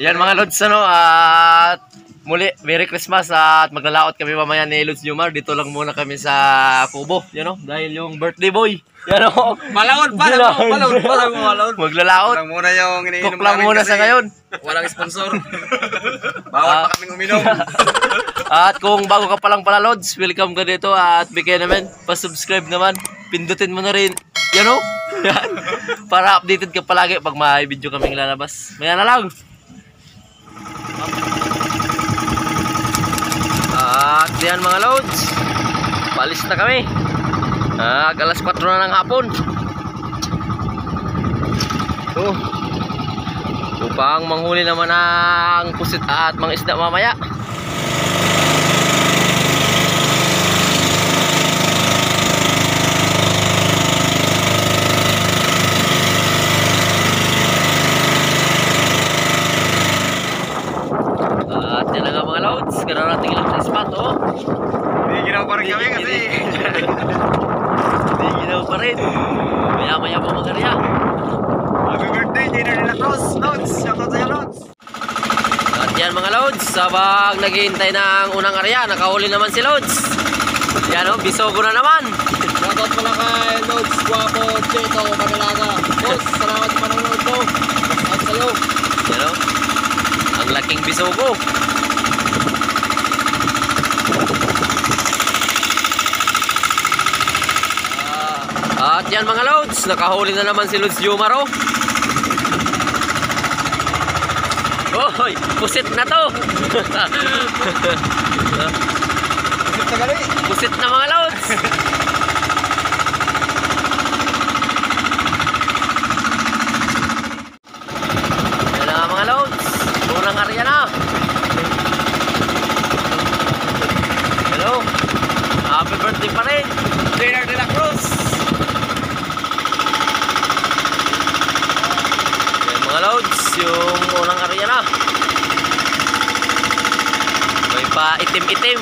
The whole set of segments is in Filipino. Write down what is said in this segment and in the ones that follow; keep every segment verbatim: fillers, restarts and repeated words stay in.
Yan mga Lods, ano, at muli, Merry Christmas at maglalaot kami mamaya ni Lods Jumar. Dito lang muna kami sa Kubo, you know, dahil yung birthday boy. Yan o. Malawon pa lang mo, malawon pa lang mo, malawon. Maglalaot. Lang muna yung iniinom Cook lang muna sa ngayon. Walang sponsor. Bawal pa kaming uminom. At kung bago ka pa lang pala Lods, welcome ka dito at bigyan naman, pa-subscribe naman. Pindutin mo na rin, you know, yan. Para updated ka palagi pag may video kaming lalabas. Maya na lang. At yan mga Lods, palis na kami. Ah, alas kwatro na ng hapon. So, upang manghuli naman ng pusit at mga isda mamaya. At yan na nga mga Lods, gano'n natin ilang sa spot, oh. Hindi ginaw pa rin kami kasi. Hindi ginaw pa rin. Maya maya pa magarya. Happy birthday, Jenner de la Cruz. Lods, shoutout sa'yo Lods. At yan mga Lods, sabang naghihintay ng unang arya, nakahuli naman si Lods. Yan o, bisogo na naman. Shoutout pala kay Lods, Guapo, Cheto, Manalaga. Lods, salamat sa panonood mo. At sa'yo. Yan o, ang laking bisogo. At yan mga Lods, nakahuli na naman si Lods Jumar, oh. Oy, pusit na to. Pusit na gali. Pusit na mga Lods. Yan na nga mga Lods, unang arya na. Hello, happy birthday pa rin, Jenner de la Cruz. mga Lods, yung unang area na. May pa itim-itim.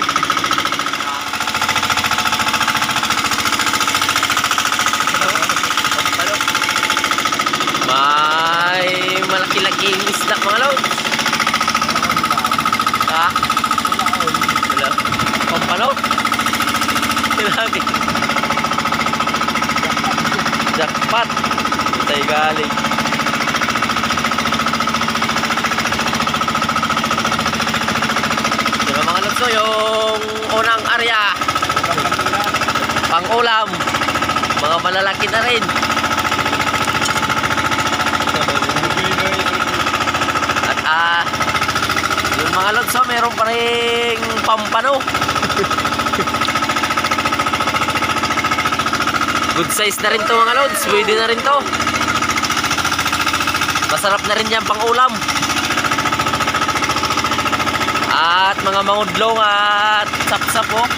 May malaki-laking isda mga Lods. Ha? Wala. Pampano? Lagi. Jackpot. Tayo galing. So yung unang area pang ulam, mga malalaki na rin. At ah yung mga Lods, so meron pa rin pampano. Good size na rin to mga Lods, pwede na rin to. Masarap na rin yan pang ulam. At mga mangudlong at sapsap, oh.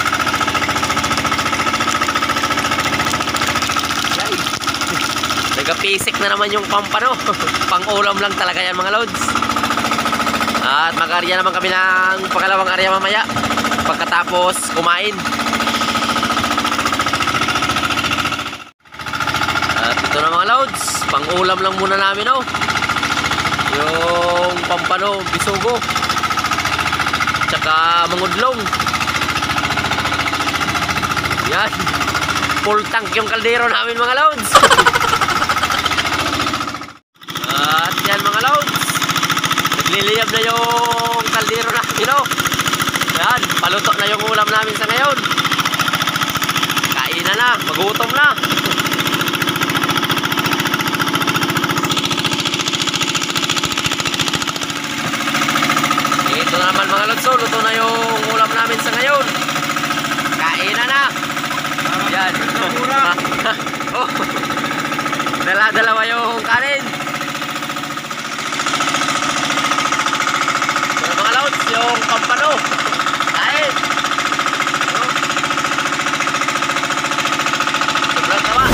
Nagapisik na naman yung pampano. Pang ulam lang talaga yan mga Lods. At mag-arya naman kami ng pangalawang arya mamaya pagkatapos kumain. At ito na mga Lods, pang ulam lang muna namin, oh. Yung pampano, bisogo, tsaka mangudlong. Yan, full tank yung kaldero namin mga Lods. At yan mga Lods, nagliliyab na yung kaldero namin, oh. Yan, paluto na yung ulam namin sa ngayon. Kain na na, magutom na. Ito na naman mga Lods, luto na yung ulam namin sa ngayon. Kain na na. Yan. Oh. Dala-dalawa yung kanin. Ito na mga Lods, yung pampano. Kain. Sobrang tawa.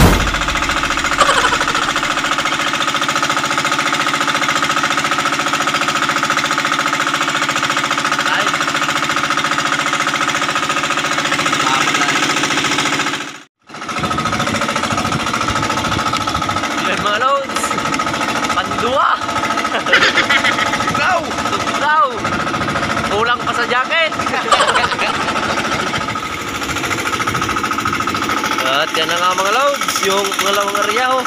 Mga Lods, pandua. daw. Kulang pa sa jacket. At yan na nga mga loads, yung pangalawang area oh.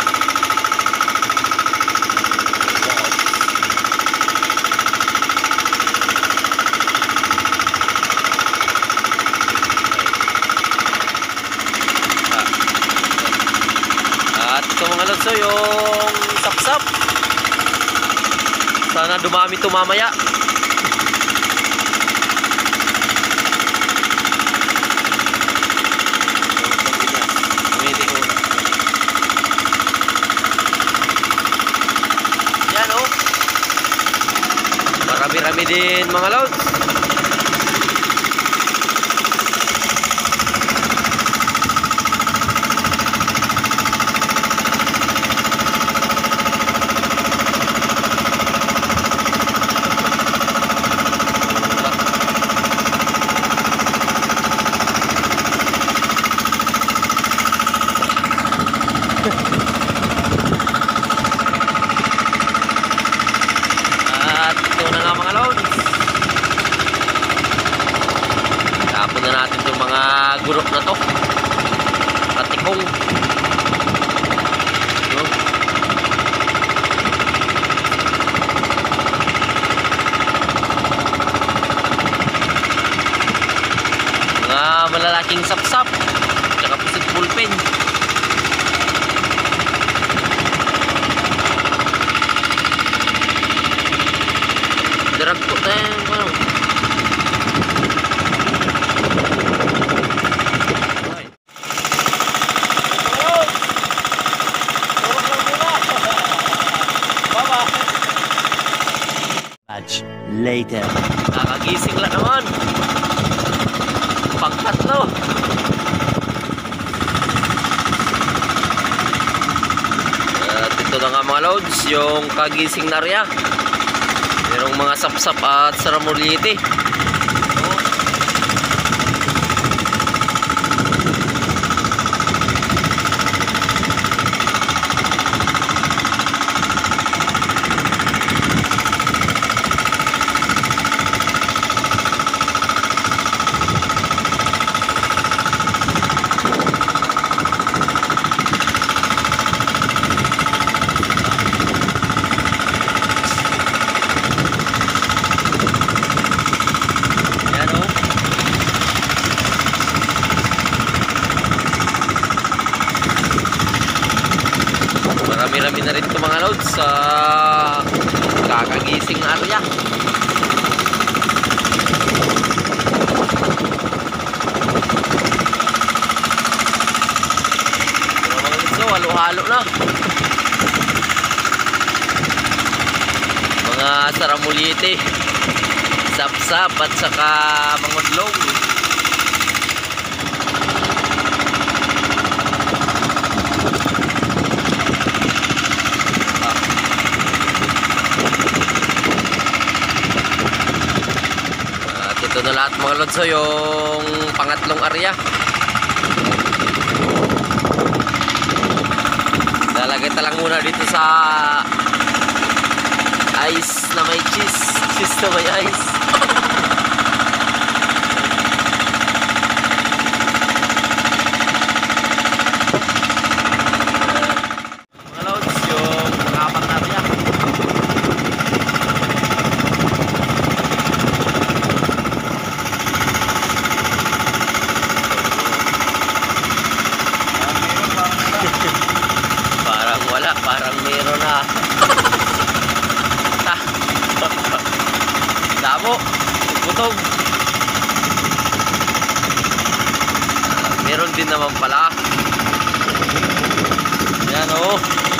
At ito mga loads oh, yung sapsap. Sana dumami ito mamaya. Marami-rami din mga loads. Tapon na natin itong mga gurok na to. Katikong. No? Mga malalaking sapsap. Tsaka pusit pulpen. Dirag po tayo. Ano? Later. Nakagising lang naman. Pangtatlo. At ito na nga mga loads, yung kagising na area. Merong mga sapsap at saramuliti. Marami-rami na rin ito mga loads sa kakagising na area. Mga loads so, halo-halo na. Mga saramulite, sapsap at saka mangudlong. Ito na lahat mga lods, so yung pangatlong area. Lalagay ta lang muna dito sa ice na may cheese. Cheese na may ice. Mga lods, yung pangapat na area. Parang wala, parang meron na. Damo, butog. Uh, meron din naman pala. Yan o. Oh.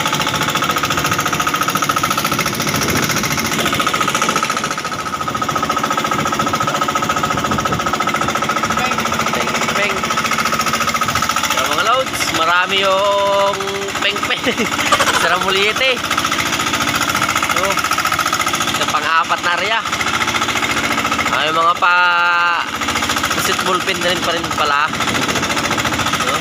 Peng-peng. Yan mga loads, marami yung peng-peng. Saramulite. So, sa pang-apat na area. Ay, mga pa pusit ballpen na rin pa rin pala. So,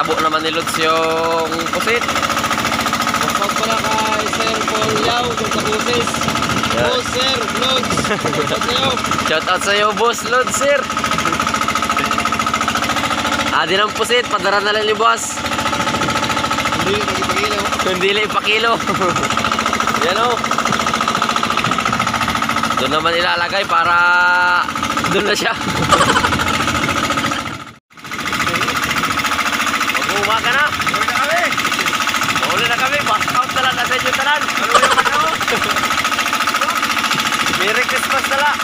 Napo naman ni Lods yung pusit. Shoutout pala kay Sir Paul Yao, dun sa busis. Yeah. Boss Sir, Lods. Shoutout sa'yo. Shout out sa'yo, boss Lods, sir. Adi ng pusit, padara na lang ni boss. Hindi, pag-ipagilaw. Hindi lang ipakilo. Yan o. Doon naman ilalagay para doon na siya. Mag-uuma ka na. Mahuli na kami. Mahuli na kami. Back out na lang na sa inyo tanan. Ano yung ano? Merry Christmas na lang.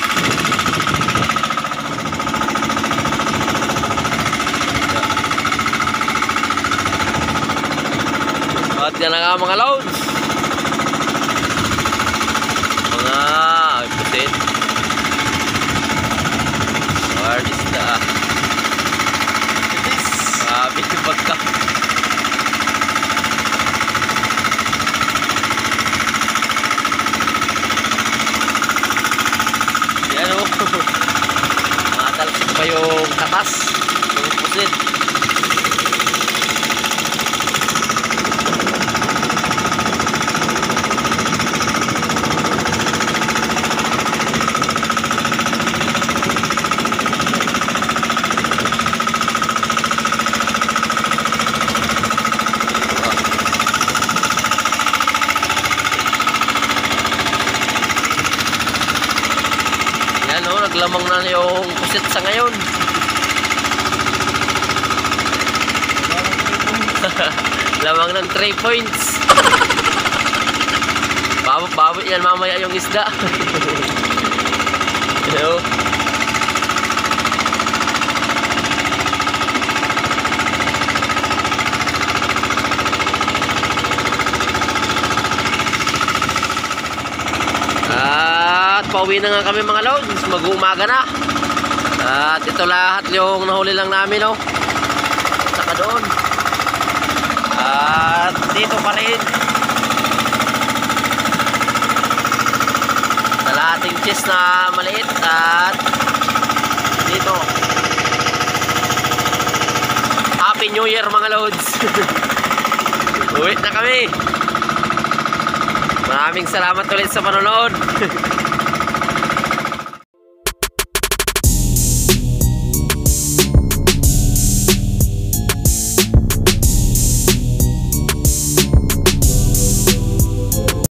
At yan na nga mga loads. Mga pusit. Where is the sabi yung pagka. Yan o. Matalsik pa yung katas. Yung pusit. Yan o, naglamang na yung pusit sa ngayon. Lamang ng three points. Babot-babot yan mamaya yung isda. Yan o. At pauwi na nga kami mga loads. Mag-uumaga na. At ito lahat yung nahuli lang namin, no? Saka doon. At dito pa rin. Kalahating chest na maliit. At dito. Happy New Year mga loads. Uwi na kami. Maraming salamat ulit sa panonood.